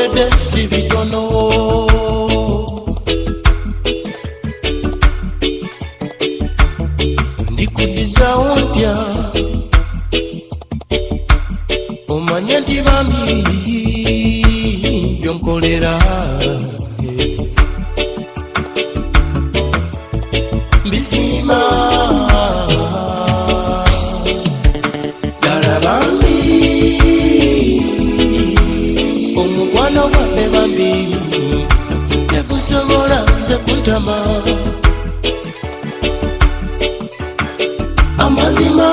byokolede si bitono ndikudizawo ntya omanye nti bami byonkolera mbisiima ddala bambi omukwano gwaffe bambi tekusobola nze kuntama amazima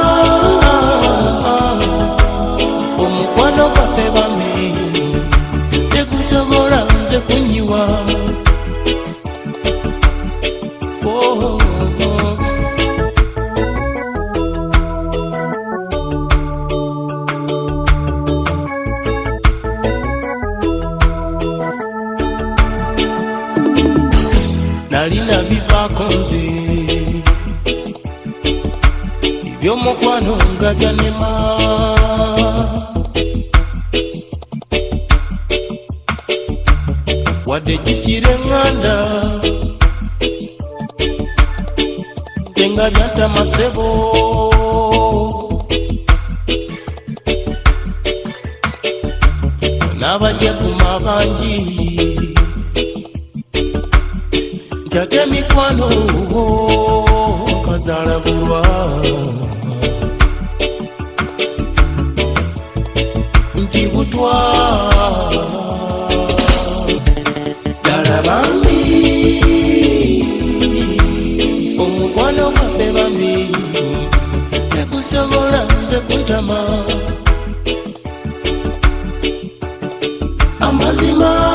omukwano gwaffe bambi tekusobola nze kunyiwa nalina bivaako nze ebyomukwano nga byanema wadde kikira eŋŋanda nze nga byantama ssebo n'abajakuma bangi ate mikwano kazalabulwa nkibutwa ddala bambi omukwano gwaffe bambi tekusobola nze kuntama amazima